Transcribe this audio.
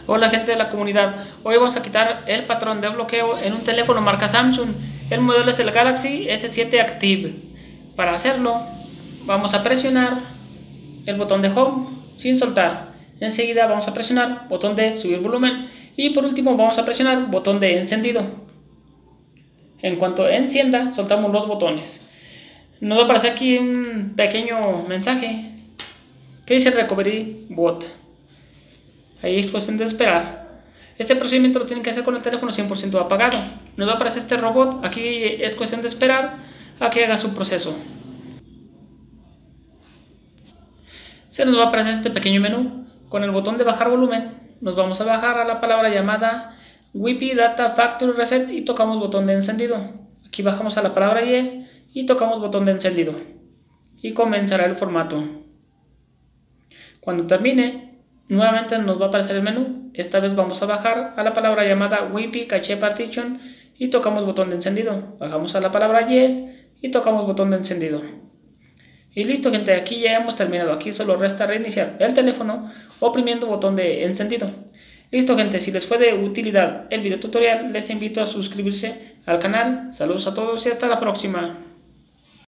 Hola gente de la comunidad, hoy vamos a quitar el patrón de bloqueo en un teléfono marca Samsung. El modelo es el Galaxy S7 Active. Para hacerlo vamos a presionar el botón de Home sin soltar. Enseguida vamos a presionar botón de subir volumen y por último vamos a presionar botón de encendido. En cuanto encienda soltamos los botones. Nos va a aparecer aquí un pequeño mensaje que dice Recovery Bot. Ahí es cuestión de esperar. Este procedimiento lo tienen que hacer con el teléfono 100% apagado. Nos va a aparecer este robot. Aquí es cuestión de esperar a que haga su proceso. Se nos va a aparecer este pequeño menú. Con el botón de bajar volumen nos vamos a bajar a la palabra llamada Wi-Fi Data Factory Reset y tocamos botón de encendido. Aquí bajamos a la palabra Yes y tocamos botón de encendido. Y comenzará el formato. Cuando termine, nuevamente nos va a aparecer el menú. Esta vez vamos a bajar a la palabra llamada Wi-Fi Cache Partition y tocamos botón de encendido. Bajamos a la palabra Yes y tocamos botón de encendido. Y listo gente, aquí ya hemos terminado. Aquí solo resta reiniciar el teléfono oprimiendo botón de encendido. Listo gente, si les fue de utilidad el video tutorial, les invito a suscribirse al canal. Saludos a todos y hasta la próxima.